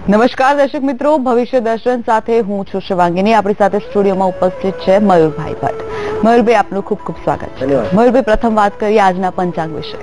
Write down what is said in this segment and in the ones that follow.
નમસ્કાર દર્શક મિત્રો, ભવિષ્ય દર્શન સાથે હું છું શિવાંગીની। આપણી સાથે સ્ટુડિયોમાં ઉપસ્થિત છે મયુરભાઈ ભટ્ટ। મયુરભાઈ, આપનું ખૂબ ખૂબ સ્વાગત છે। મયુરભાઈ, પ્રથમ વાત કરીએ આજના પંચાંગ વિશે।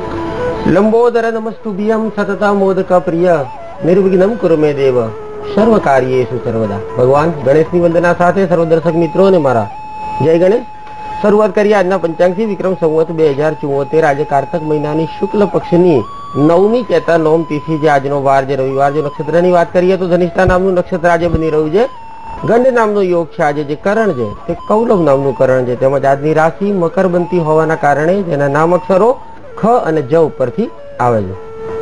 લંબોદર નમસ્તુભ્યમ સતતા મોદક પ્રિય નિર્વિઘ્નમ કુરુ મે દેવ સર્વ કાર્યેષુ સર્વદા। ભગવાન ગણેશની વંદના સાથે સર્વ દર્શક મિત્રોને મારા જય ગણેશ। શરૂઆત કરીએ આજના પંચાંગથી। વિક્રમ સંવત 2074 આજે કારતક મહિનાની શુક્લ પક્ષની 9મી ચેતા નોમ તિથિ જે આજનો વાર જે રવિવાર। જો નક્ષત્રની વાત કરીએ તો ધનિષ્ઠા નામનું નક્ષત્ર આજે બની રહ્યું છે। ગંડ નામનો યોગ છે આજે। જે કરણ છે તે કૌલવ નામનું કરણ છે। તેમજ આજની રાશિ મકર બનતી હોવાના કારણે જેના નામ અક્ષરો ખ અને જ ઉપરથી આવે છે।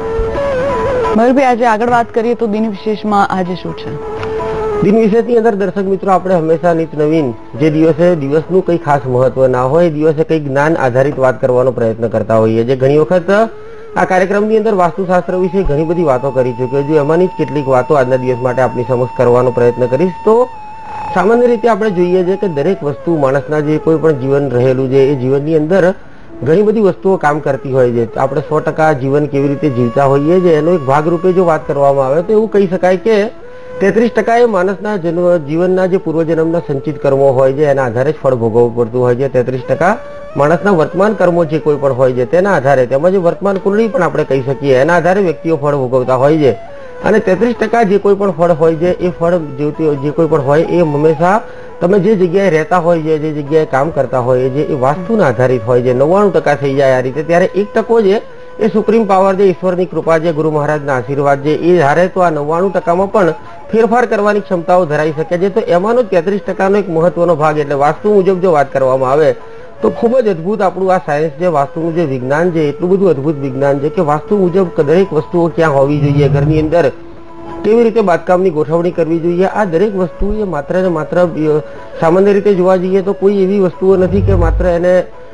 મયુરભાઈ, આજે આગળ વાત કરીએ તો દિન વિશેષમાં આજે શું છે? દિન વિશેષની અંદર દર્શક મિત્રો આપણે હંમેશા નિત નવીન જે દિવસે દિવસનું કંઈ ખાસ મહત્વ ના હોય, દિવસે કંઈ જ્ઞાન આધારિત વાત કરવાનો પ્રયત્ન કરતા હોઈએ છીએ। ઘણી વખત આ કાર્યક્રમની અંદર વાસ્તુશાસ્ત્ર વિશે ઘણી બધી વાતો કરી ચૂક્યો છું। એમાંની જ કેટલીક વાતો આજના દિવસ માટે આપની સમક્ષ કરવાનો પ્રયત્ન કરીશ। તો સામાન્ય રીતે આપણે જોઈએ છે કે દરેક વસ્તુ માણસના જે કોઈ પણ જીવન રહેલું છે એ જીવનની અંદર ઘણી બધી વસ્તુઓ કામ કરતી હોય છે। આપણે 100% જીવન કેવી રીતે જીવતા હોઈએ છીએ એનો એક ભાગરૂપે જો વાત કરવામાં આવે તો એવું કહી શકાય કે 33% એ માણસના જીવનના જે પૂર્વજન્મના સંચિત કર્મો હોય છે એના આધારે જ ફળ ભોગવવું પડતું હોય છે। 33% માણસના વર્તમાન કર્મો જે કોઈ પણ હોય છે તેના આધારે, તેમજ વર્તમાન કુંડળી પણ આપણે કહી શકીએ એના આધારે વ્યક્તિઓ ફળ ભોગવતા હોય છે। અને 33% જે કોઈ પણ ફળ હોય છે એ ફળ જે કોઈ પણ હોય એ હંમેશા તમે જે જગ્યાએ રહેતા હોય છે, જે જગ્યાએ કામ કરતા હોય છે એ વાસ્તુના આધારિત હોય છે। 99% થઈ જાય આ રીતે। ત્યારે 1% છે એ સુપ્રીમ પાવર છે, ઈશ્વરની કૃપા છે, ગુરુ મહારાજના આશીર્વાદ છે, એ ધારે તો આ 99%માં પણ ફેરફાર કરવાની ક્ષમતાઓ ધરાવી શકે છે। તો એમાંનો 33%નો એક મહત્વનો ભાગ એટલે વાસ્તુ મુજબ જો વાત કરવામાં આવે તો ખૂબ જ અદભુત આપણું આ સાયન્સ છે। વાસ્તુનું જે વિજ્ઞાન છે એટલું બધું અદભુત વિજ્ઞાન છે કે વાસ્તુ મુજબ દરેક વસ્તુઓ ક્યાં હોવી જોઈએ, ઘરની અંદર કેવી રીતે બાંધકામની ગોઠવણી કરવી જોઈએ, આ દરેક વસ્તુ એ માત્ર ને માત્ર સામાન્ય રીતે જોવા જઈએ તો કોઈ એવી વસ્તુઓ નથી કે માત્ર એને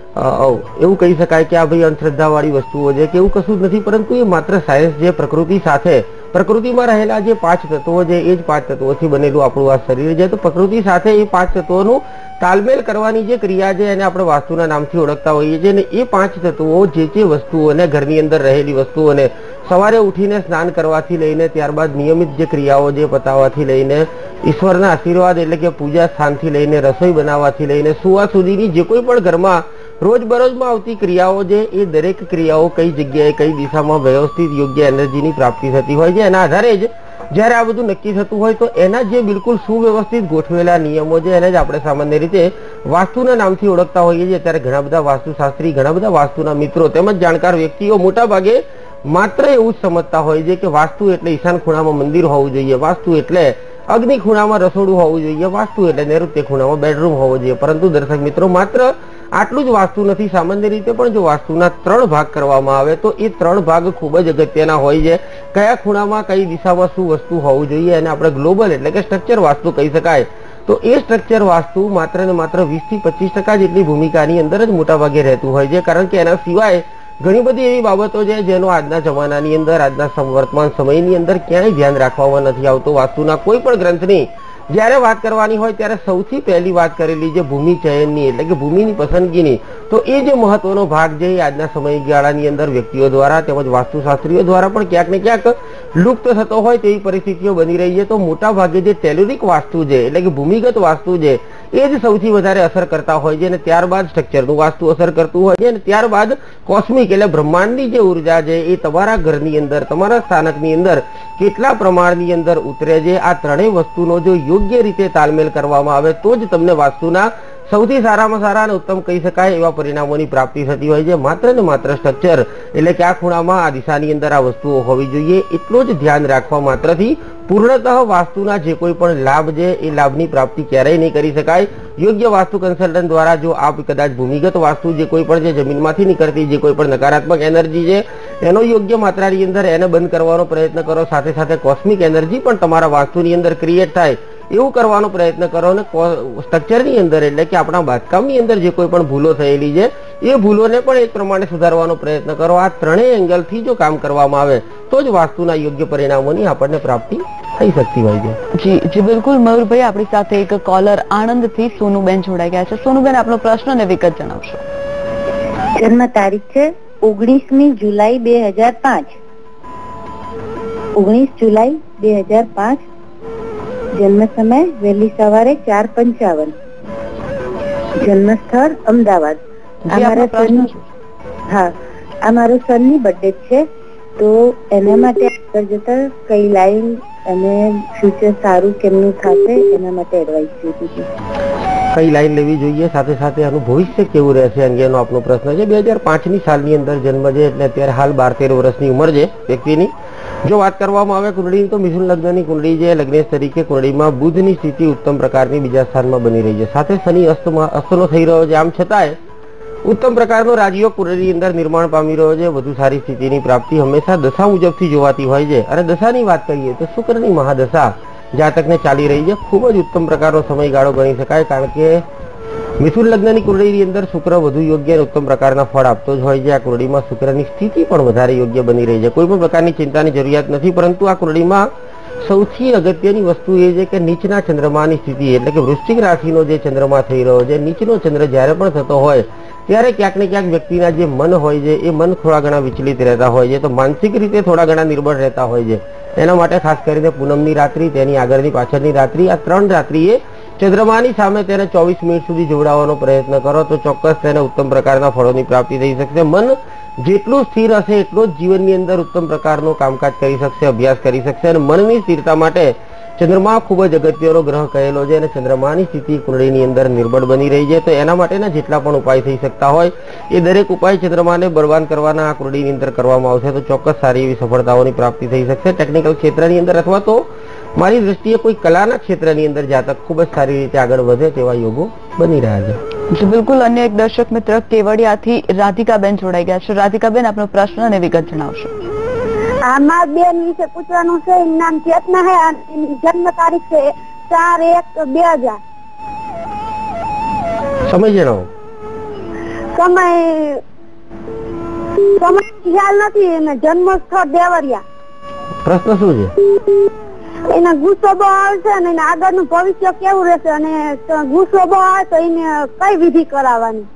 એવું કહી શકાય કે આ ભાઈ અંધશ્રદ્ધાવાળી વસ્તુઓ છે કે એવું કશું જ નથી, પરંતુ એ માત્ર સાયન્સ જે પ્રકૃતિ સાથે, પ્રકૃતિમાં રહેલા જે 5 તત્વો છે એ જ 5 તત્વોથી બનેલું આપણું આ શરીર છે। તો પ્રકૃતિ સાથે એ 5 તત્વોનું તાલમેલ કરવાની જે ક્રિયા છે એને આપણે વાસ્તુના નામથી ઓળખતા હોઈએ છીએ। અને એ 5 તત્વો જે વસ્તુઓને ઘરની અંદર રહેલી વસ્તુઓને સવારે ઉઠીને સ્નાન કરવાથી લઈને ત્યારબાદ નિયમિત જે ક્રિયાઓ જે પતાવવાથી લઈને ઈશ્વરના આશીર્વાદ એટલે કે પૂજા સ્થાનથી લઈને રસોઈ બનાવવાથી લઈને સુવા સુધીની જે કોઈ પણ ઘરમાં રોજબરોજમાં આવતી ક્રિયાઓ છે એ દરેક ક્રિયાઓ કઈ જગ્યાએ કઈ દિશામાં વ્યવસ્થિત યોગ્ય એનર્જીની પ્રાપ્તિ થતી હોય છે એના આધારે જ જ્યારે આ બધું નક્કી થતું હોય તો એના જે બિલકુલ સુવ્યવસ્થિત ગોઠવેલા નિયમો છે એને જ આપણે સામાન્ય રીતે વાસ્તુના નામથી ઓળખતા હોઈએ છીએ। ત્યારે ઘણા બધા વાસ્તુશાસ્ત્રી, ઘણા બધા વાસ્તુના મિત્રો તેમજ જાણકાર વ્યક્તિઓ મોટા ભાગે માત્ર એવું જ સમજતા હોય છે કે વાસ્તુ એટલે ઈશાન ખૂણામાં મંદિર હોવું જોઈએ, વાસ્તુ એટલે અગ્નિ ખૂણામાં રસોડું હોવું જોઈએ, વાસ્તુ એટલે નૈઋત્ય ખૂણામાં બેડરૂમ હોવો જોઈએ। પરંતુ દર્શક મિત્રો, માત્ર આટલું જ વાસ્તુ નથી। સામાન્ય રીતે પણ જો વાસ્તુના 3 ભાગ કરવામાં આવે તો એ 3 ભાગ ખૂબ જ અગત્યના હોય છે। કયા ખૂણામાં કઈ દિશામાં શું વસ્તુ હોવું જોઈએ અને આપણે ગ્લોબલ એટલે કે સ્ટ્રક્ચર વાસ્તુ કહી શકાય। તો એ સ્ટ્રક્ચર વાસ્તુ માત્ર ને માત્ર 20 થી 25% જેટલી ભૂમિકાની અંદર જ મોટા ભાગે રહેતું હોય છે, કારણ કે એના સિવાય ઘણી બધી એવી બાબતો છે જેનો આજના જમાનાની અંદર, આજના વર્તમાન સમયની અંદર ક્યાંય ધ્યાન રાખવામાં નથી આવતો। વાસ્તુના કોઈ પણ ગ્રંથની જ્યારે વાત કરવાની હોય ત્યારે સૌથી પહેલી વાત કરેલી છે ભૂમિ ચયનની એટલે કે ભૂમિની પસંદગીની। તો એ જે મહત્વનો ભાગ છે એ આજના સમયગાળાની અંદર વ્યક્તિઓ દ્વારા તેમજ વાસ્તુશાસ્ત્રીઓ દ્વારા પણ ક્યાંક ને ક્યાંક લુપ્ત થતો હોય તેવી પરિસ્થિતિઓ બની રહી છે। તો મોટા ભાગે જે ટેલુરિક વાસ્તુ છે એટલે કે ભૂમિગત વાસ્તુ છે એ જ સૌથી વધારે અસર કરતા હોય છે અને ત્યારબાદ સ્ટ્રક્ચરનું વાસ્તુ અસર કરતું હોય છે અને ત્યારબાદ કોસ્મિક એટલે બ્રહ્માંડની જે ઉર્જા છે એ તમારા ઘરની અંદર, તમારા સ્થાનકની અંદર કેટલા પ્રમાણની અંદર ઉતરે છે, આ ત્રણેય વસ્તુનો જો યોગ્ય રીતે તાલમેલ કરવામાં આવે તો જ તમને વાસ્તુના સૌથી સારામાં સારા અને ઉત્તમ કહી શકાય એવા પરિણામોની પ્રાપ્તિ થતી હોય છે। માત્ર ને માત્ર સ્ટ્રક્ચર એટલે કે આ ખૂણામાં આ દિશાની અંદર આ વસ્તુઓ હોવી જોઈએ એટલું જ ધ્યાન રાખવા માત્રથી પૂર્ણતઃ વાસ્તુના જે કોઈ પણ લાભ છે એ લાભની પ્રાપ્તિ ક્યારેય નહીં કરી શકાય। યોગ્ય વાસ્તુ કન્સલ્ટન્ટ દ્વારા જો આપ કદાચ ભૂમિગત વાસ્તુ જે કોઈ પણ જે જમીનમાંથી નીકળતી જે કોઈ પણ નકારાત્મક એનર્જી છે એનો યોગ્ય માત્રાની અંદર એને બંધ કરવાનો પ્રયત્ન કરો, સાથે સાથે કોસ્મિક એનર્જી પણ તમારા વાસ્તુની અંદર ક્રિએટ થાય એવું કરવાનો પ્રયત્ન કરો અને સ્ટ્રક્ચરની અંદર એટલે કે આપણા બાંધકામની અંદર જે કોઈ પણ ભૂલો થયેલી છે એ ભૂલોને પણ એક પ્રમાણે સુધારવાનો પ્રયત્ન કરો। આ ત્રણેય એંગલથી જો કામ કરવામાં આવે તો જ વાસ્તુના યોગ્ય પરિણામોની આપણને પ્રાપ્તિ થઈ શકતી હોય છે। જી જી બિલકુલ મયુરભાઈ, આપણી સાથે એક કોલર આણંદથી સોનુબેન જોડાઈ ગયા છે। સોનુબેન, આપનો પ્રશ્ન અને વિગત જણાવશો? જન્મ તારીખ છે 19મી જુલાઈ 2005। 19 જુલાઈ 2005, જન્મ સમય વહેલી સવારે 4:55, જન્મ સ્થળ અમદાવાદ. અમારો સનની બર્થડે છે, તો એના માટે આગળ જતા કઈ લાઈન અને ફ્યુચર સારું કેમનું થશે એના માટે એડવાઇસ જોઈતી હતી. કઈ લાઈન લેવી જોઈએ, સાથે સાથે આનું ભવિષ્ય કેવું રહેશે અંગેનો આપનો પ્રશ્ન છે. 2005ની સાલની અંદર જન્મ છે, એટલે અત્યારે હાલ 12-13 વર્ષની ઉંમર છે વ્યક્તિની. જો વાત કરવામાં આવે કુંડળીની, તો મિથુન લગ્નની કુંડળી છે. લગ્નેશ તરીકે કુંડળીમાં બુધની સ્થિતિ ઉત્તમ પ્રકારની બીજા સ્થાનમાં બની રહી છે. સાથે શનિ અસ્તનો થઈ રહ્યો છે. આમ છતાંય ઉત્તમ પ્રકારનો રાજયોગ કુંડળીની અંદર નિર્માણ પામી રહ્યો છે. વધુ સારી સ્થિતિની પ્રાપ્તિ હંમેશા દશા મુજબથી જોવાતી હોય છે. અને દશાની વાત કરીએ તો શુક્રની મહાદશા જાતકને ચાલી રહી છે. ખૂબ જ ઉત્તમ પ્રકારનો સમયગાળો ગણી શકાય, કારણ કે મિથુન લગ્નની કુંડળીની અંદર શુક્ર વધુ યોગ્ય અને ઉત્તમ પ્રકારના ફળ આપતો જ હોય છે. આ કુંડળીમાં શુક્રની સ્થિતિ પણ વધારે યોગ્ય બની રહી છે. કોઈ પણ પ્રકારની ચિંતાની જરૂરિયાત નથી. પરંતુ આ કુંડળીમાં સૌથી અગત્યની વસ્તુ એ છે કે નીચના ચંદ્રમાની સ્થિતિ, એટલે કે વૃશ્ચિક રાશિનો જે ચંદ્રમા થઈ રહ્યો છે, નીચનો ચંદ્ર જ્યારે પણ થતો હોય ત્યારે ક્યાંક ને ક્યાંક વ્યક્તિના જે મન હોય છે એ મન થોડા ઘણા વિચલિત રહેતા હોય છે. તો માનસિક રીતે થોડા ઘણા નિર્બળ રહેતા હોય છે. એના માટે ખાસ કરીને પૂનમની રાત્રિ, તેની આગળની પાછળની રાત્રિ, આ 3 રાત્રિએ ચંદ્રમાની સામે તેને 24 મિનિટ સુધી જોડાવાનો પ્રયત્ન કરો તો ચોક્કસ તેને ઉત્તમ પ્રકારના ફળોની પ્રાપ્તિ થઈ શકશે. મન જેટલું સ્થિર હશે એટલું જ જીવનની અંદર ઉત્તમ પ્રકારનું કામકાજ કરી શકશે, અભ્યાસ કરી શકશે. અને મનની સ્થિરતા માટે ચંદ્રમા ખૂબ જ અગત્યનો ગ્રહ કહેલો છે. અને ચંદ્રમાની સ્થિતિ કુંડળીની અંદર નિર્બળ બની રહી છે. તો એના માટેના જેટલા પણ ઉપાય થઈ શકતા હોય એ દરેક ઉપાય ચંદ્રમાને બળવાન કરવાના આ કુંડળીની અંદર કરવામાં આવશે તો ચોક્કસ સારી એવી સફળતાઓની પ્રાપ્તિ થઈ શકશે. ટેકનિકલ ક્ષેત્રની અંદર અથવા તો મારી દ્રષ્ટિએ કોઈ કલાના ક્ષેત્રની અંદર જાતક ખૂબ જ સારી રીતે આગળ વધે તેવા યોગો બની રહ્યા છે. બિલકુલ. અન્ય એક દર્શક મિત્ર કેવડિયાથી રાધિકાબેન જોડાઈ ગયા છે. રાધિકાબેન, આપનો પ્રશ્ન અને વિગત જણાવશો. અમારા બેન વિશે પૂછવાનું છે. એનું નામ ચેતના છે અને જન્મ તારીખ છે 4/1/2000. સમય જણાવો. સમય ખ્યાલ નથી. એને જન્મ સ્થળ દેવરિયા. પ્રશ્ન શું છે? એને ગુસ્સો બહુ આવશે અને એને આગળનું ભવિષ્ય કેવું રહેશે, અને ગુસ્સો બહુ આવે તો એને કઈ વિધિ કરાવવાની.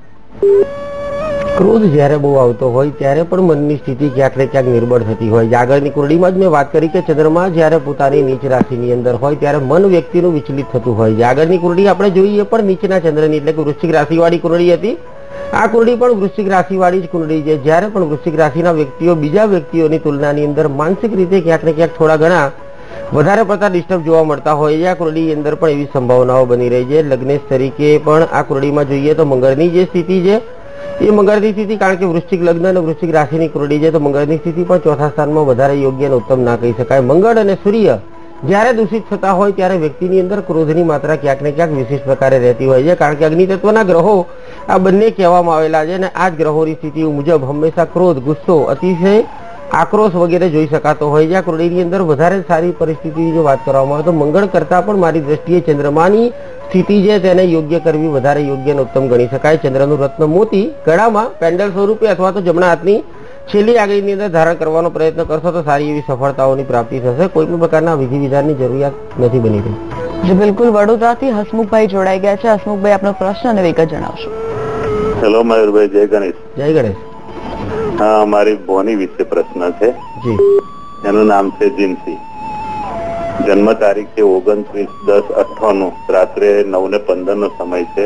ક્રોધ જ્યારે બહુ આવતો હોય ત્યારે પણ મનની સ્થિતિ ક્યાંક ને ક્યાંક નિર્બળ થતી હોય. આગળની કુંડળીમાં જ મેં વાત કરી કે ચંદ્રમા જ્યારે પોતાની નીચ રાશિની અંદર હોય ત્યારે મન વ્યક્તિનું વિચલિત થતું હોય છે. આગળની કુંડળી આપણે જોઈએ પણ નીચના ચંદ્રની, એટલે કે વૃશ્ચિક રાશિવાળી કુંડળી હતી. આ કુંડળી પણ વૃશ્ચિક રાશિવાળી જ કુંડળી છે. જ્યારે પણ વૃશ્ચિક રાશિના વ્યક્તિઓ બીજા વ્યક્તિઓની તુલનાની અંદર માનસિક રીતે ક્યાંક ને ક્યાંક થોડા ઘણા વધારે પડતા ડિસ્ટર્બ જોવા મળતા હોય છે. આ કુંડળીની અંદર પણ એવી સંભાવનાઓ બની રહી છે. લગ્નેશ તરીકે પણ આ કુંડળીમાં જોઈએ તો મંગળની જે સ્થિતિ છે એ મંગળની સ્થિતિ, કારણ કે વૃશ્ચિક લગ્ન અને વૃશ્ચિક રાશિની કુંડળી છે તો મંગળની સ્થિતિ પણ ચોથા સ્થાનમાં વધારે યોગ્ય અને ઉત્તમ ના કહી શકાય. મંગળ અને સૂર્ય જ્યારે દૂષિત થતા હોય ત્યારે વ્યક્તિની અંદર ક્રોધની માત્રા ક્યાંક ને ક્યાંક વિશેષ પ્રકારે રહેતી હોય છે, કારણ કે અગ્નિ તત્વના ગ્રહો આ બંને કહેવામાં આવેલા છે. અને આ જ ગ્રહોની સ્થિતિ મુજબ હંમેશા ક્રોધ, ગુસ્સો, અતિશય આક્રોશ વગેરે જોઈ શકાતો હોય છે. આ કુંડળીની અંદર વધારે સારી પરિસ્થિતિની જો વાત કરવામાં આવે તો મંગળ કરતા પણ મારી દ્રષ્ટિએ ચંદ્રમાની સ્થિતિ છે તેને યોગ્ય કરવી વધારે યોગ્ય અને ઉત્તમ ગણી શકાય. ચંદ્રનું રત્ન મોતી ગળામાં પેન્ડલ સ્વરૂપે અથવા તો જમણા હાથની છેલ્લી આગળની અંદર ધારણ કરવાનો પ્રયત્ન કરશો તો સારી એવી સફળતાઓની પ્રાપ્તિ થશે. કોઈ પણ પ્રકારના વિધિ વિધાનની જરૂરિયાત નથી બની રહી. બિલકુલ. વડોદરાથી હસમુખભાઈ જોડાઈ ગયા છે. હસમુખભાઈ, આપનો પ્રશ્ન અને વિગત જણાવશો. હેલો મયુરભાઈ, જય ગણેશ. જય ગણેશ. હા, મારી ભોની વિશે પ્રશ્ન છે. જી. એનું નામ છે જીન્સી. જન્મ તારીખ છે 29/10/98, રાત્રે 9:15 નો સમય છે,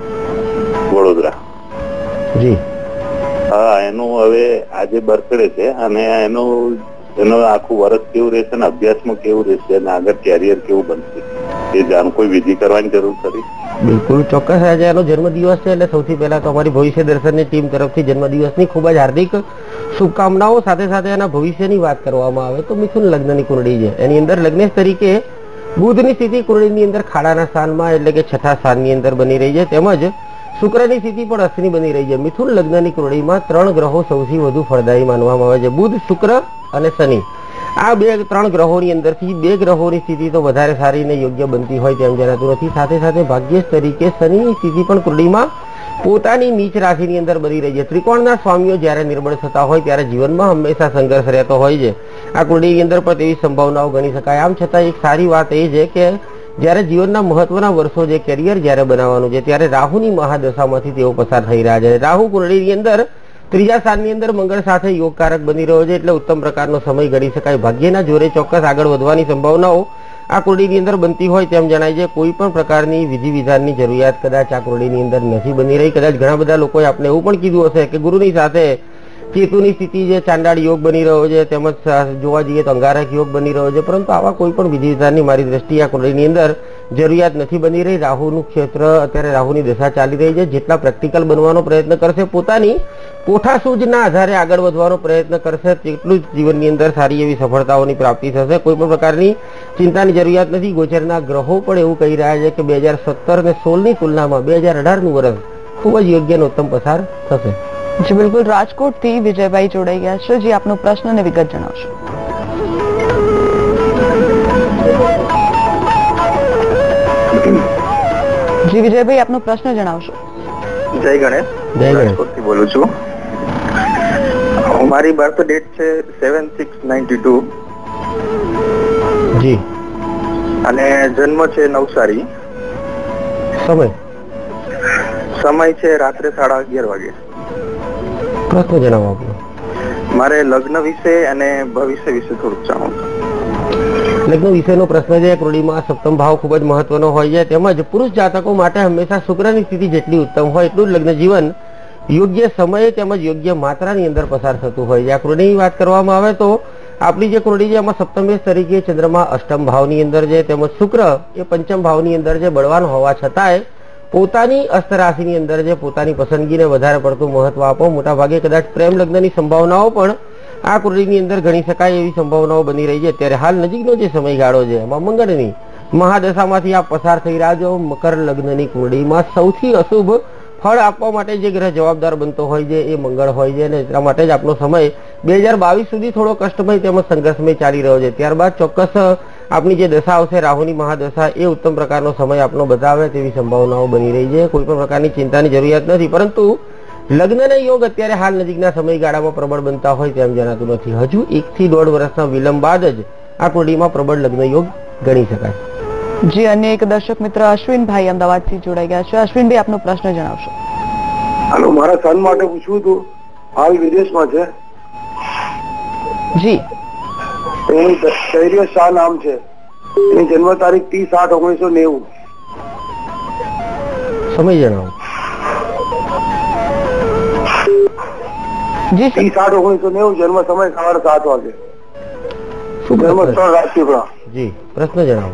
વડોદરા. જી. હા, એનું હવે આજે બર્થડે છે અને એનું આખું વર્ષ કેવું રહેશે અને અભ્યાસમાં કેવું રહેશે અને આગળ કેરિયર કેવું બનશે એ જાણ કોઈ વિધિ કરવાની જરૂર ખરી? બિલકુલ ચોક્કસ. આજે એનો જન્મદિવસ છે એટલે સૌથી પહેલા તો અમારી ભવિષ્ય દર્શનની ટીમ તરફથી જન્મદિવસની ખૂબ જ હાર્દિક શુભકામનાઓ. સાથે સાથે એના ભવિષ્યની વાત કરવામાં આવે તો મિથુન લગ્નની કુંડળી છે. એની અંદર લગ્નેશ તરીકે બુધની સ્થિતિ કુંડળીની અંદર ખાડાના સ્થાનમાં, એટલે કે છઠ્ઠા સ્થાનની અંદર બની રહી છે. તેમજ શુક્રની સ્થિતિ પણ અસ્થની બની રહી છે. મિથુન લગ્નની કુંડળીમાં 3 ગ્રહો સૌથી વધુ ફળદાયી માનવામાં આવે છે: બુધ, શુક્ર અને શનિ. આ 3 ગ્રહોની અંદરથી 2 ગ્રહોની સ્થિતિ તો વધારે સારી ને યોગ્ય બનતી હોય તેમ જણાતું નથી. સાથે સાથે ભાગ્યેશ તરીકે શનિની સ્થિતિ પણ કુંડળીમાં પોતાની નીચ રાશિની અંદર બની રહી છે. ત્રિકોણના સ્વામીઓ જ્યારે નિર્બળ થતા હોય ત્યારે જીવનમાં હંમેશા સંઘર્ષ રહેતો હોય છે. આ કુંડળીની અંદર પણ તેવી સંભાવનાઓ ગણી શકાય. આમ છતાં એક સારી વાત એ છે કે જ્યારે જીવનના મહત્વના વર્ષો જે કેરિયર જ્યારે બનાવવાનું છે ત્યારે રાહુની મહાદશામાંથી તેઓ પસાર થઈ રહ્યા છે. રાહુ કુંડળીની અંદર ત્રીજા સ્થાનની અંદર મંગળ સાથે યોગકારક બની રહ્યો છે, એટલે ઉત્તમ પ્રકારનો સમય ગણી શકાય. ભાગ્યના જોરે ચોક્કસ આગળ વધવાની સંભાવનાઓ આ કુંડળીની અંદર બનતી હોય તેમ જણાય છે. કોઈ પણ પ્રકારની વિધિ વિધાનની જરૂરિયાત કદાચ આ કુંડળીની અંદર નથી બની રહી. કદાચ ઘણા બધા લોકોએ આપણે એવું પણ કીધું હશે કે ગુરુની સાથે કેતુની સ્થિતિ જે ચાંડાળ યોગ બની રહ્યો છે, તેમજ જોવા જઈએ તો અંગારક યોગ બની રહ્યો છે, પરંતુ આવા કોઈ પણ વિધિ વિધાનની મારી દ્રષ્ટિએ આ કુંડળીની અંદર જરૂરિયાત નથી બની રહી. રાહુનું ક્ષેત્ર અત્યારે રાહુની દશા ચાલી રહી છે. જેટલા પ્રેક્ટિકલ બનવાનો પ્રયત્ન કરશે, પોતાની કોઠાસૂઝના આધારે આગળ વધવાનો પ્રયત્ન કરશે, તેટલું જ જીવનની અંદર સારી એવી સફળતાઓની પ્રાપ્તિ થશે. કોઈ પણ પ્રકારની ચિંતાની જરૂરિયાત નથી. ગોચરના ગ્રહો પણ એવું કહી રહ્યા છે કે 2017 અને 16ની તુલનામાં 2018નું વર્ષ ખૂબ જ યોગ્ય અને ઉત્તમ પસાર થશે. જી બિલકુલ. રાજકોટથી વિજયભાઈ જોડાઈ ગયા છે. જી, આપનો પ્રશ્ન અને વિગત જણાવશો. જી વિજયભાઈ, આપનો પ્રશ્ન જણાવશો. જય ગણેશ. રાજકોટથી બોલું છું. મારી બર્થ ડેટ છે 7/6/92 જી અને જન્મ છે નવસારી. સમય છે રાત્રે 11:30 વાગે. પ્રશ્ન જણાવો આપનો. મારે લગ્ન વિશે અને ભવિષ્ય વિશે થોડુંક જાણવું. લગ્ન વિશેનો પ્રશ્ન છે. કુંડળીમાં સપ્તમ ભાવ ખૂબ જ મહત્વનો હોય છે, તેમજ પુરુષ જાતકો માટે હંમેશા શુક્રની સ્થિતિ જેટલી ઉત્તમ હોય એટલું જ લગ્ન જીવન યોગ્ય સમયે તેમજ યોગ્ય માત્રાની અંદર પસાર થતું હોય છે. આ કુંડળીની વાત કરવામાં આવે તો આપણી જે કુંડળી છે એમાં સપ્તમેશ તરીકે ચંદ્રમા અષ્ટમ ભાવની અંદર છે, તેમજ શુક્ર એ પંચમ ભાવની અંદર છે. બળવાન હોવા છતાંય પોતાની અસ્ત રાશિની અંદર જે પોતાની પસંદગીને વધારે પડતું મહત્વ આપો. મોટા ભાગે કદાચ પ્રેમ લગ્નની સંભાવનાઓ પણ આ કુંડળીની અંદર ગણી શકાય એવી સંભાવનાઓ બની રહી છે. અત્યારે હાલ નજીકનો જે સમયગાળો છે એમાં મંગળની મહાદશામાંથી આ પસાર થઈ રહ્યા છો. મકર લગ્નની કુંડળીમાં સૌથી અશુભ ફળ આપવા માટે જે ગ્રહ જવાબદાર બનતો હોય છે એ મંગળ હોય છે, અને એટલા માટે જ આપનો સમય 2022 સુધી થોડો કષ્ટમય તેમજ સંઘર્ષમય ચાલી રહ્યો છે. ત્યારબાદ ચોક્કસ આપની જે દશા આવશે રાહુની મહાદશા, એ ઉત્તમ પ્રકારનો સમય આપનો બતાવે તેવી સંભાવનાઓ બની રહી છે. કોઈ પણ પ્રકારની ચિંતાની જરૂરિયાત નથી, પરંતુ લગ્નના યોગ અત્યારે હાલ નજીકના સમયગાળામાં પ્રબળ બનતા હોય તેમ જણાતું નથી. હજુ 1 થી 1.5 વર્ષના વિલંબ બાદ જ આ કુંડળીમાં પ્રબળ લગ્ન યોગ ગણી શકાય. જી, અન્ય એક દર્શક મિત્ર અશ્વિનભાઈ અમદાવાદથી જોડાઈ ગયા છે. અશ્વિનભાઈ, આપનો પ્રશ્ન જણાવશો. હાલો, મારા સન માટે પૂછવું હતું. હાલ વિદેશમાં છે. જી. એનું શૈર્ય શાહ નામ છે. એની જન્મ તારીખ 30/8/1990. સમય જણાવો. જી, 30/8/1990 જન્મ સમય સવારે 7 વાગે. જન્મ સ્થળ રાજપીપળા. જી, પ્રશ્ન જણાવો.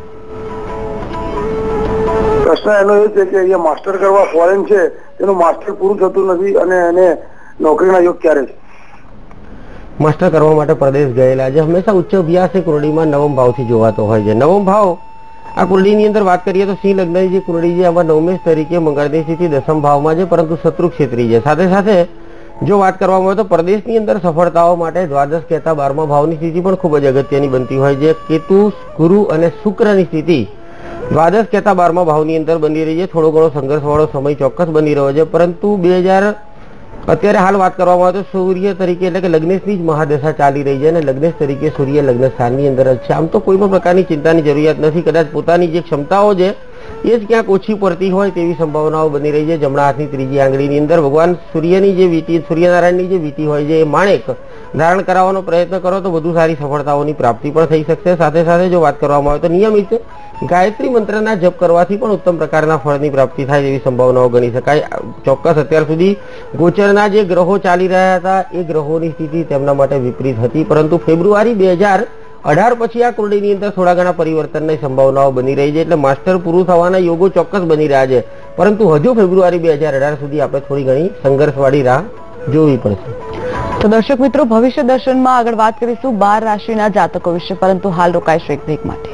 પ્રશ્ન એનો એ છે કે અહીંયા માસ્ટર કરવા ફોરેન છે, તેનું માસ્ટર પૂરું થતું નથી અને એને નોકરીના યોગ ક્યારે છે? માસ્ટર કરવા માટે પ્રદેશ ગયેલા છે. હંમેશા ઉચ્ચ અભ્યાસ એ કુંડળીમાં નવમ ભાવથી જોવાતો હોય છે. નવમ ભાવ આ કુંડળીની અંદર વાત કરીએ તો સિંહ લગ્નની જે કુંડળી છે એમાં નવમેશ તરીકે મંગળની સ્થિતિ દસમ ભાવમાં છે, પરંતુ શત્રુ ક્ષેત્રી છે. સાથે સાથે જો વાત કરવામાં આવે તો પ્રદેશની અંદર સફળતાઓ માટે દ્વાદશ કહેતા 12મા ભાવની સ્થિતિ પણ ખૂબ જ અગત્યની બનતી હોય છે. કેતુ, ગુરુ અને શુક્રની સ્થિતિ દ્વાદશ કહેતા 12મા ભાવની અંદર બની રહી છે. થોડો ઘણો સંઘર્ષવાળો સમય ચોક્કસ બની રહ્યો છે, પરંતુ અત્યારે હાલ વાત કરવામાં આવે તો સૂર્ય તરીકે એટલે કે લગ્નેશની જ મહાદશા ચાલી રહી છે, અને લગ્નેશ તરીકે સૂર્ય લગ્ન સ્થાનની અંદર જ છે. આમ તો કોઈ પણ પ્રકારની ચિંતાની જરૂરિયાત નથી. કદાચ પોતાની જે ક્ષમતાઓ છે એ જ ક્યાંક ઓછી પડતી હોય તેવી સંભાવનાઓ બની રહી છે. જમણા હાથની ત્રીજી આંગળીની અંદર ભગવાન સૂર્યની જે વીંટી, સૂર્યનારાયણની જે વીંટી હોય છે એ માણેક ધારણ કરાવવાનો પ્રયત્ન કરો તો વધુ સારી સફળતાઓની પ્રાપ્તિ પણ થઈ શકશે. સાથે સાથે જો વાત કરવામાં આવે તો નિયમિત ગાયત્રી મંત્રના જપ કરવાથી પણ ઉત્તમ પ્રકારના ફળની પ્રાપ્તિ થાય તેવી સંભાવનાઓ ગણી શકાય. ચોક્કસ અત્યાર સુધી ગોચરના જે ગ્રહો ચાલી રહ્યા હતા એ ગ્રહોની સ્થિતિ તેમના માટે વિપરીત હતી, પરંતુ ફેબ્રુઆરી 2018 પછી આ કુંડળીની અંદર થોડા ઘણા પરિવર્તનની સંભાવનાઓ બની રહી છે. એટલે માસ્ટર પૂરું થવાના યોગો ચોક્કસ બની રહ્યા છે, પરંતુ હજુ ફેબ્રુઆરી 2018 સુધી આપણે થોડી ઘણી સંઘર્ષવાળી રાહ જોવી પડશે. તો દર્શક મિત્રો, ભવિષ્ય દર્શનમાં આગળ વાત કરીશું 12 રાશિના જાતકો વિશે, પરંતુ હાલ રોકાઈશું એક બ્રેક માટે.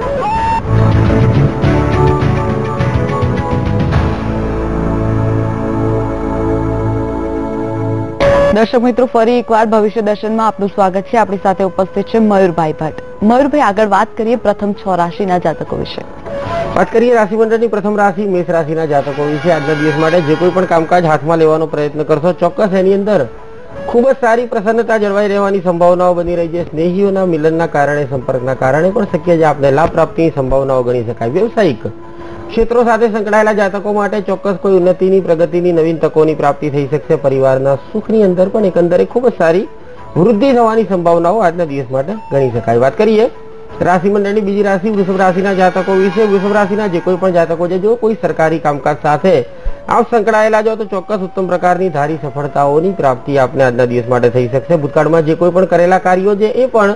દર્શક મિત્રો, ફરી એકવાર ભવિષ્ય દર્શનમાં આપનું સ્વાગત છે. આપણી સાથે ઉપસ્થિત છે મયુરભાઈ ભટ્ટ. મયુરભાઈ, આગળ વાત કરીએ પ્રથમ 6 રાશિના જાતકો વિશે. વાત કરીએ રાશિમંડળની પ્રથમ રાશિ મેષ રાશિના જાતકો વિશે. આજના દિવસ માટે જે કોઈ પણ કામકાજ હાથમાં લેવાનો પ્રયત્ન કરશો, ચોક્કસ એની અંદર ખૂબ જ સારી પ્રસન્નતા જળવાઈ રહેવાની સંભાવનાઓ બની રહી છે. સ્નેહીઓના મિલનના કારણે, સંપર્કના કારણે પણ શક્ય છે આપને લાભ પ્રાપ્તિની સંભાવનાઓ ગણી શકાય. વ્યવસાયિક ક્ષેત્રો સાથે સંકળાયેલા જાતકો માટે ચોક્કસ કોઈ ઉન્નતિની, પ્રગતિની, નવીન તકોની પ્રાપ્તિ થઈ શકશે. પરિવારના સુખની અંદર પણ એકંદરે ખૂબ જ સારી વૃદ્ધિ થવાની સંભાવનાઓ આજના દિવસ માટે ગણી શકાય. વાત કરીએ રાશિ મંડળની બીજી રાશિ વૃષભ રાશિના જાતકો વિશે. વૃષભ રાશિના જે કોઈ પણ જાતકો છે, જો કોઈ સરકારી કામકાજ સાથે આપ સંકળાયેલા છો તો ચોક્કસ ઉત્તમ પ્રકારની ધારી સફળતાઓની પ્રાપ્તિ આપને આજના દિવસ માટે થઈ શકશે. ભૂતકાળમાં જે કોઈ પણ કરેલા કાર્યો છે એ પણ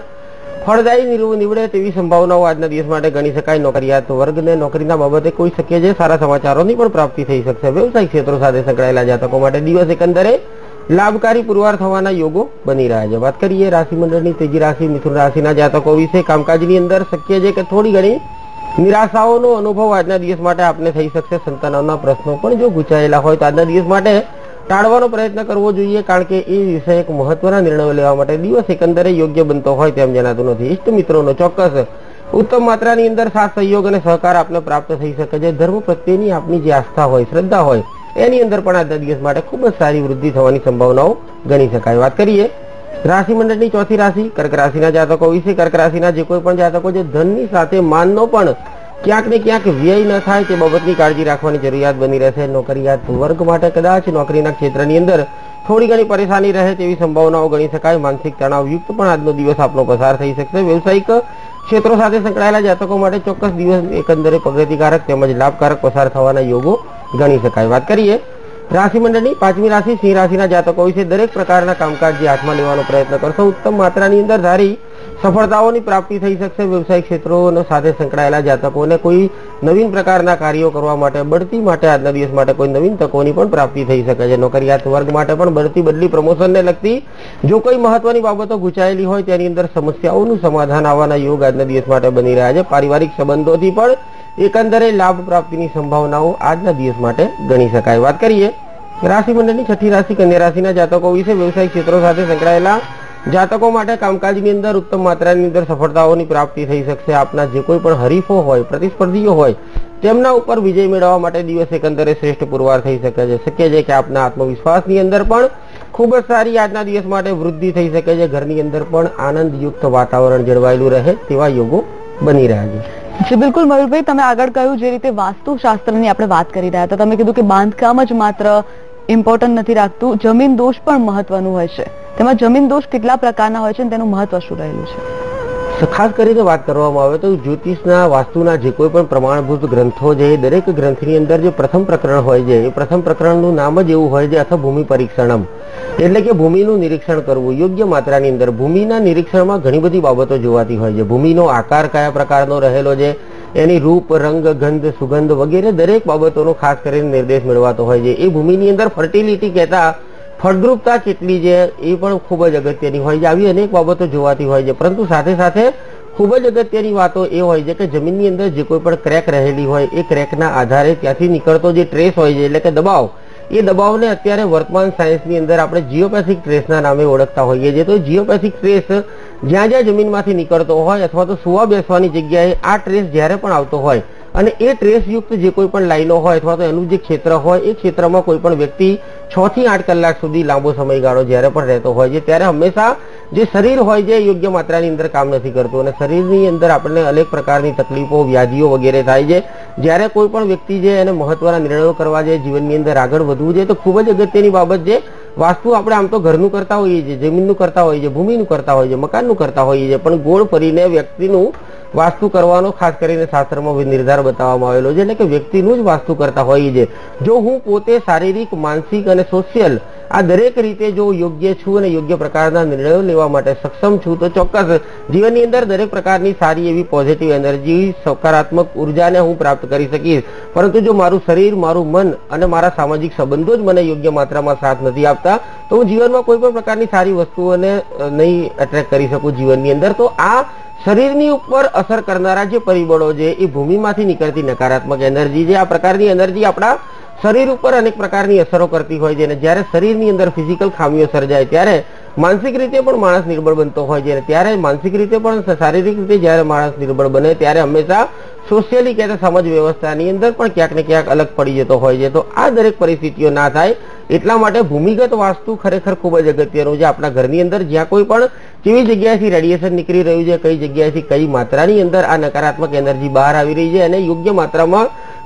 ફળદાયી નીવડે તેવી સંભાવનાઓ આજના દિવસ માટે ગણી શકાય. નોકરિયાત વર્ગને નોકરીના બાબતે કોઈ શક્ય છે સારા સમાચારોની પણ પ્રાપ્તિ થઈ શકશે. વ્યવસાયિક ક્ષેત્રો સાથે સંકળાયેલા જાતકો માટે દિવસ એકંદરે લાભકારી પુરવાર થવાના યોગો બની રહ્યા છે. વાત કરીએ રાશિ મંડળની ત્રીજી રાશિ મિથુન રાશિના જાતકો વિશે. કામકાજની અંદર શક્ય છે કે થોડી ઘણી નિરાશાઓનો અનુભવ આજના દિવસ માટે આપને થઈ શકશે. સંતાનોના પ્રશ્નો પણ જો ગુચાયેલા હોય તો આજના દિવસ માટે ટાળવાનો પ્રયત્ન કરવો જોઈએ, કારણ કે એ વિષય એક મહત્વના નિર્ણયો લેવા માટે દિવસ એકંદરે યોગ્ય બનતો હોય તેમ જણાતું નથી. ઇષ્ટ મિત્રોનો ચોક્કસ ઉત્તમ માત્રાની અંદર સાથ સહયોગ અને સહકાર આપને પ્રાપ્ત થઈ શકે છે. ધર્મ પ્રત્યેની આપની જે આસ્થા હોય, શ્રદ્ધા હોય, એની અંદર પણ આજના દિવસ માટે ખૂબ જ સારી વૃદ્ધિ થવાની સંભાવનાઓ ગણી શકાય. વાત કરીએ રાશિ મંડળની ચોથી રાશિ કર્ક રાશિના જાતકો વિશે. કર્ક રાશિના જે કોઈ પણ જાતકો છે, ધનની સાથે માનનો પણ ક્યાંક ને ક્યાંક વ્યય ન થાય તે બાબતની કાળજી રાખવાની જરૂરિયાત બની રહેશે. નોકરિયાત વર્ગ માટે કદાચ નોકરીના ક્ષેત્રની અંદર થોડી ઘણી પરેશાની રહે તેવી સંભાવનાઓ ગણી શકાય. માનસિક તણાવયુક્ત પણ આજનો દિવસ આપનો પસાર થઈ શકશે. વ્યવસાયિક ક્ષેત્રો સાથે સંકળાયેલા જાતકો માટે ચોક્કસ દિવસ એકંદરે પ્રગતિકારક તેમજ લાભકારક પસાર થવાના યોગો ગણી શકાય. વાત કરીએ રાશિ મંડળની પાંચમી રાશિ સિંહ રાશિના જાતકો વિશે. દરેક પ્રકારના કામકાજ જે હાથમાં લેવાનો પ્રયત્ન કરશો, ઉત્તમ માત્રાની અંદર ધારી સફળતાઓની પ્રાપ્તિ થઈ શકશે. વ્યવસાયિક ક્ષેત્રો સાથે સંકળાયેલા જાતકોને કોઈ નવીન પ્રકારના કાર્યો કરવા માટે, બઢતી માટે આજના દિવસ માટે કોઈ નવીન તકોની પણ પ્રાપ્તિ થઈ શકે છે. નોકરિયાત વર્ગ માટે પણ બઢતી, બદલી, પ્રમોશનને લગતી જો કોઈ મહત્વની બાબતો ગુચાયેલી હોય તેની અંદર સમસ્યાઓનું સમાધાન આવવાના યોગ આજના દિવસ માટે બની રહ્યા છે. પારિવારિક સંબંધોથી પણ એકંદરે લાભ પ્રાપ્તિની સંભાવનાઓ આજના દિવસ માટે ગણી શકાય. વાત કરીએ રાશિ મંડળની છઠ્ઠી રાશિ કન્યા રાશિના જાતકો વિશે. વ્યવસાયિક ક્ષેત્રો સાથે સંકળાયેલા જાતકો માટે કામકાજની અંદર ઉત્તમ માત્રાની અંદર સફળતાઓની પ્રાપ્તિ થઈ શકશે. આપના જે કોઈ પણ હરીફો હોય, પ્રતિસ્પર્ધીઓ હોય, તેમના ઉપર વિજય મેળવવા માટે દિવસ એકંદરે શ્રેષ્ઠ પુરવાર થઈ શકે છે. શક્ય છે કે આપના આત્મવિશ્વાસની અંદર પણ ખૂબ જ સારી આજના દિવસ માટે વૃદ્ધિ થઈ શકે છે. ઘરની અંદર પણ આનંદયુક્ત વાતાવરણ જળવાયેલું રહે તેવા યોગો બની રહ્યા છે. જી બિલકુલ મયુરભાઈ, તમે આગળ કહ્યું જે રીતે વાસ્તુશાસ્ત્રની આપણે વાત કરી રહ્યા હતા, તમે કીધું કે બાંધકામ જ માત્ર ઇમ્પોર્ટન્ટ નથી રાખતું, જમીન દોષ પણ મહત્વનું હોય છે. તેમાં જમીન દોષ કેટલા પ્રકારના હોય છે અને તેનું મહત્વ શું રહેલું છે? ખાસ કરીને વાત કરવામાં આવે તો જ્યોતિષના, વાસ્તુના જે કોઈ પણ પ્રમાણભૂત ગ્રંથો છે, દરેક ગ્રંથની અંદર જે પ્રથમ પ્રકરણ હોય છે, એ પ્રથમ પ્રકરણનું નામ જ એવું હોય છે, અથવા ભૂમિ પરીક્ષણમ, એટલે કે ભૂમિનું નિરીક્ષણ કરવું યોગ્ય માત્રાની અંદર. ભૂમિના નિરીક્ષણમાં ઘણી બધી બાબતો જોવાતી હોય છે. ભૂમિનો આકાર કયા પ્રકારનો રહેલો છે, એની રૂપ, રંગ, ગંધ, સુગંધ વગેરે દરેક બાબતોનો ખાસ કરીને નિર્દેશ મેળવાતો હોય છે. એ ભૂમિની અંદર ફર્ટિલિટી કહેતા ફળદ્રુપતા કેટલી છે એ પણ ખૂબ જ અગત્યની હોય છે. આવી અનેક બાબતો જોવાતી હોય છે. પરંતુ સાથે સાથે ખૂબ જ અગત્યની વાતો એ હોય છે કે જમીનની અંદર જે કોઈ પણ ક્રેક રહેલી હોય, એ ક્રેકના આધારે ત્યાંથી નીકળતો જે ટ્રેસ હોય છે, એટલે કે દબાવ, એ દબાવને અત્યારે વર્તમાન સાયન્સની અંદર આપણે જીઓપેથિક ટ્રેસના નામે ઓળખતા હોઈએ છીએ. તો જીઓપેથિક ટ્રેસ જ્યાં જ્યાં જમીનમાંથી નીકળતો હોય અથવા તો સુવા બેસવાની જગ્યાએ આ ટ્રેસ જ્યારે પણ આવતો હોય અને એ ટ્રેસયુક્ત જે કોઈ પણ લાઈનો હોય અથવા તો એનું જે ક્ષેત્ર હોય, એ ક્ષેત્રમાં કોઈ પણ વ્યક્તિ 6 થી 8 કલાક સુધી લાંબો સમયગાળો જ્યારે પણ રહેતો હોય છે, ત્યારે હંમેશા જે શરીર હોય છે યોગ્ય માત્રાની અંદર કામ નથી કરતું અને શરીરની અંદર આપણને અનેક પ્રકારની તકલીફો, વ્યાધિઓ વગેરે થાય છે. જ્યારે કોઈ પણ વ્યક્તિ છે એને મહત્વના નિર્ણયો કરવા છે, જીવનની અંદર આગળ વધવું છે, તો ખૂબ જ અગત્યની બાબત છે. વાસ્તુ આપણે આમ તો ઘરનું કરતા હોઈએ છીએ, જમીનનું કરતા હોઈએ છીએ, ભૂમિનું કરતા હોઈએ છીએ, મકાનનું કરતા હોઈએ છીએ, પણ ગોળ ફરીને વ્યક્તિનું વાસ્તુ કરવાનો ખાસ કરીને શાસ્ત્રમાં નિર્ધાર બતાવવામાં આવેલો છે. એટલે કે વ્યક્તિનું જ વાસ્તુ કરતા હોઈએ છીએ. જો હું પોતે શારીરિક, માનસિક અને સોશિયલ આ દરેક રીતે જો યોગ્ય છું અને યોગ્ય પ્રકારના નિર્ણયો લેવા માટે સક્ષમ છું, તો ચોક્કસ જીવનની અંદર દરેક પ્રકારની સારી એવી પોઝિટિવ એનર્જી, સકારાત્મક ઉર્જાને હું પ્રાપ્ત કરી શકીશ. પરંતુ જો મારું શરીર, મારું મન અને મારા સામાજિક સંબંધો જ મને યોગ્ય માત્રામાં સાથ નથી આપતા, તો હું જીવનમાં કોઈ પણ પ્રકારની સારી વસ્તુઓને નહીં એટ્રેક્ટ કરી શકું જીવનની અંદર. તો આ શરીરની ઉપર અસર કરનારા જે પરિબળો છે, એ ભૂમિમાંથી નીકળતી નકારાત્મક એનર્જી છે. આ પ્રકારની એનર્જી આપણા શરીર ઉપર અનેક પ્રકારની અસરો કરતી હોય છે અને જ્યારે શરીરની અંદર ફિઝિકલ ખામીઓ સર્જાય ત્યારે માનસિક રીતે પણ માણસ નિર્બળ બનતો હોય છે. ત્યારે માનસિક રીતે પણ, શારીરિક રીતે જ્યારે માણસ નિર્બળ બને ત્યારે હંમેશા સોશિયલી કહેતા સમાજ વ્યવસ્થાની અંદર પણ ક્યાંક ને ક્યાંક અલગ પડી જતો હોય છે. તો આ દરેક પરિસ્થિતિઓ ના થાય એટલા માટે ભૂમિગત વાસ્તુ ખરેખર ખૂબ જ અગત્યનું છે. આપણા ઘરની અંદર જ્યાં કોઈ પણ કેવી જગ્યાએથી રેડિયેશન નીકળી રહ્યું છે, કઈ જગ્યાએથી કઈ માત્રાની અંદર આ નકારાત્મક એનર્જી બહાર આવી રહી છે અને યોગ્ય માત્રામાં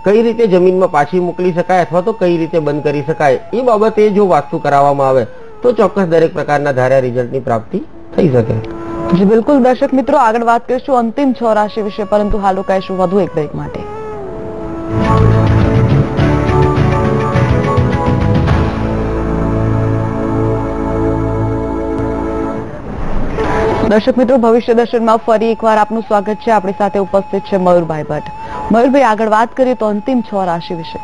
કઈ રીતે જમીનમાં પાછી મોકલી શકાય અથવા તો કઈ રીતે બંધ કરી શકાય એ બાબતે જો વાસ્તુ કરાવવામાં આવે તો ચોક્કસ દરેક પ્રકારના ધાર્યા રિઝલ્ટની પ્રાપ્તિ થઈ શકે. જી બિલકુલ. દર્શક મિત્રો, આગળ વાત કરીશું અંતિમ 6 રાશિ વિશે, પરંતુ હાલ રોકાઈશું વધુ એક બ્રેક માટે. દર્શક મિત્રો, ભવિષ્ય દર્શનમાં ફરી એકવાર આપનું સ્વાગત છે. આપણી સાથે ઉપસ્થિત છે મયુરભાઈ ભટ્ટ. મયુરભાઈ, આગળ વાત કરીએ તો અંતિમ 6 રાશિ વિશે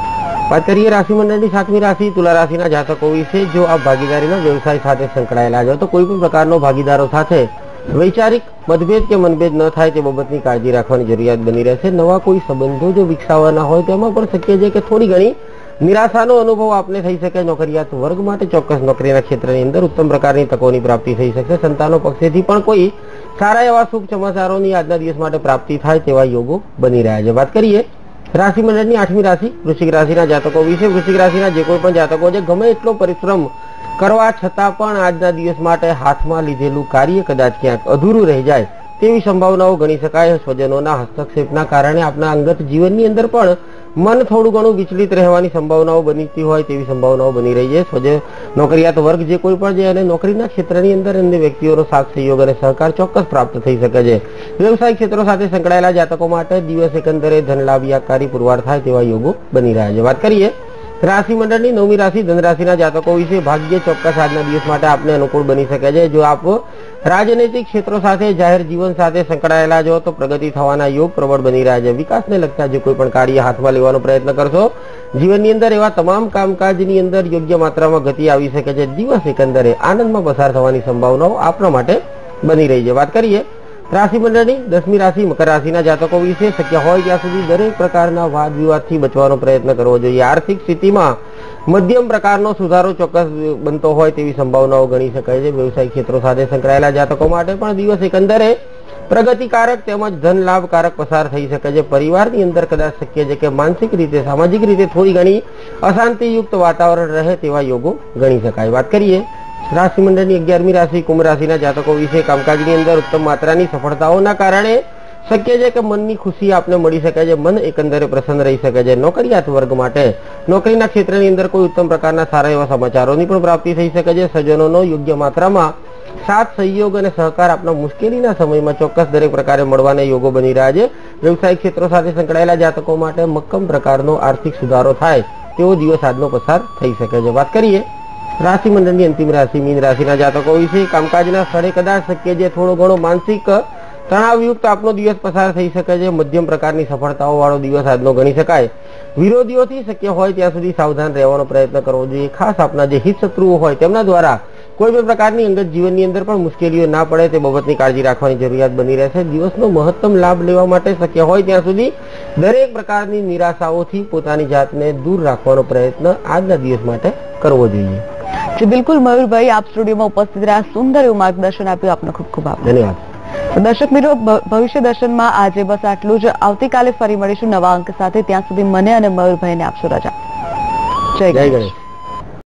વાત કરીએ. રાશિ મંડળની 7મી રાશિ તુલા રાશિના જાતકો વિશે. જો આપ ભાગીદારીના વ્યવસાય સાથે સંકળાયેલા છો તો કોઈ પણ પ્રકારનો ભાગીદારો સાથે વૈચારિક મતભેદ કે મનભેદ ન થાય તે બાબતની કાળજી રાખવાની જરૂરિયાત બની રહેશે. નવા કોઈ સંબંધો જો વિકસાવવાના હોય તેમાં પણ શક્ય છે કે થોડી ઘણી નિરાશાનો અનુભવ આપને થઈ શકે. નોકરિયાત વર્ગ માટે ચોક્કસ નોકરીના ક્ષેત્રની અંદર ઉત્તમ પ્રકારની તકોની પ્રાપ્તિ થઈ શકશે. સંતાનો પક્ષેથી પણ કોઈ સારા એવા શુભ સમાચારોની આજના દિવસ માટે પ્રાપ્તિ થાય તેવા યોગો બની રહ્યા છે. વાત કરીએ રાશિ મંડળની 8મી રાશિ વૃશ્ચિક રાશિના જાતકો વિશે. વૃશ્ચિક રાશિના જે કોઈ પણ જાતકો છે ગમે એટલો પરિશ્રમ કરવા છતાં પણ આજના દિવસ માટે હાથમાં લીધેલું કાર્ય કદાચ ક્યાંક અધૂરું રહી જાય તેવી સંભાવનાઓ ગણી શકાય. સ્વજનોના હસ્તક્ષેપના કારણે આપના અંગત જીવનની અંદર પણ મન થોડું ઘણું વિચલિત રહેવાની સંભાવનાઓ બનતી હોય તેવી સંભાવનાઓ બની રહી છે. નોકરિયાત વર્ગ જે કોઈ પણ છે અને નોકરીના ક્ષેત્રની અંદર અન્ય વ્યક્તિઓનો સાથ સહયોગ અને સહકાર ચોક્કસ પ્રાપ્ત થઈ શકે છે. વ્યવસાયિક ક્ષેત્રો સાથે સંકળાયેલા જાતકો માટે દિવસ એકંદરે ધન લાભકારી પુરવાર થાય તેવા યોગો બની રહ્યા છે. વાત કરીએ રાશિ મંડળની 9મી રાશિ ધન રાશિના જાતકો વિશે. ભાગ્ય ચોક્કસ આજના દિવસ માટે આપને અનુકૂળ બની શકે છે. જો આપ રાજનૈતિક ક્ષેત્રો સાથે જાહેર જીવન સાથે સંકળાયેલા છો તો પ્રગતિ થવાના યોગ પ્રબળ બની રહ્યા છે. વિકાસને લગતા જે કોઈ પણ કાર્ય હાથમાં લેવાનો પ્રયત્ન કરશો જીવનની અંદર એવા તમામ કામકાજની અંદર યોગ્ય માત્રામાં ગતિ આવી શકે છે. દિવસ એકંદરે આનંદમાં પસાર થવાની સંભાવનાઓ આપણા માટે બની રહી છે. વાત કરીએ રાશિ મંડળની 10મી રાશિ મકર રાશિના જાતકો વિશે. શક્ય હોય ત્યાં સુધી દરેક પ્રકારના વાદ વિવાદથી બચવાનો પ્રયત્ન કરવો જોઈએ. આર્થિક સ્થિતિમાં મધ્યમ પ્રકારનો સુધારો ચોક્કસ બનતો હોય તેવી સંભાવનાઓ ગણી શકાય છે. વ્યવસાયિક ક્ષેત્રો સાથે સંકળાયેલા જાતકો માટે પણ દિવસ એકંદરે પ્રગતિકારક તેમજ ધન લાભકારક પસાર થઈ શકે છે. પરિવારની અંદર કદાચ શક્ય છે કે માનસિક રીતે સામાજિક રીતે થોડી ઘણી અશાંતિયુક્ત વાતાવરણ રહે તેવા યોગો ગણી શકાય. વાત કરીએ રાશિ મંડળની 11મી રાશિ કુંભ રાશિના જાતકો વિશે. કામકાજની અંદર ઉત્તમ માત્રાની સફળતાઓના કારણે શક્ય છે કે મનની ખુશી આપને મળી શકે છે. મન એકંદરે પ્રસન્ન રહી શકે છે. નોકરિયાત વર્ગ માટે નોકરીના ક્ષેત્રની અંદર કોઈ ઉત્તમ પ્રકારના સારા એવા સમાચારોની પણ પ્રાપ્તિ થઈ શકે છે. સજ્જનોનો યોગ્ય માત્રામાં સાથ સહયોગ અને સહકાર આપના મુશ્કેલીના સમયમાં ચોક્કસ દરેક પ્રકારે મળવાના યોગો બની રહ્યા છે. વ્યવસાયિક ક્ષેત્રો સાથે સંકળાયેલા જાતકો માટે મક્કમ પ્રકારનો આર્થિક સુધારો થાય તેવો દિવસ આજનો પસાર થઈ શકે છે. વાત કરીએ રાશિ મંડળની અંતિમ રાશિ મીન રાશિના જાતકો વિશે. કામકાજના સ્થળે કદાચ શક્ય છે થોડો ઘણો માનસિક તણાવયુક્ત આપનો દિવસ પસાર થઈ શકે છે. મધ્યમ પ્રકારની સફળતાઓ વાળો દિવસ આજનો ગણી શકાય. વિરોધીઓથી શક્ય હોય ત્યાં સુધી સાવધાન રહેવાનો પ્રયત્ન કરવો જોઈએ. ખાસ આપના જે હિત શત્રુઓ હોય તેમના દ્વારા કોઈ પણ પ્રકારની અંગત જીવનની અંદર પણ મુશ્કેલીઓ ના પડે તે બાબતની કાળજી રાખવાની જરૂરિયાત બની રહેશે. દિવસનો મહત્તમ લાભ લેવા માટે શક્ય હોય ત્યાં સુધી દરેક પ્રકારની નિરાશાઓથી પોતાની જાતને દૂર રાખવાનો પ્રયત્ન આજના દિવસ માટે કરવો જોઈએ. જી બિલકુલ મયુરભાઈ, આપ સ્ટુડિયોમાં ઉપસ્થિત રહ્યા, સુંદર એવું માર્ગદર્શન આપ્યું, આપનો ખૂબ ખૂબ આભાર. ધન્યવાદ. દર્શક મિત્રો, ભવિષ્ય દર્શનમાં આજે બસ આટલું જ. આવતીકાલે ફરી મળીશું નવા અંક સાથે. ત્યાં સુધી મને અને મયુરભાઈને આપશો રજા. જય ગણેશ.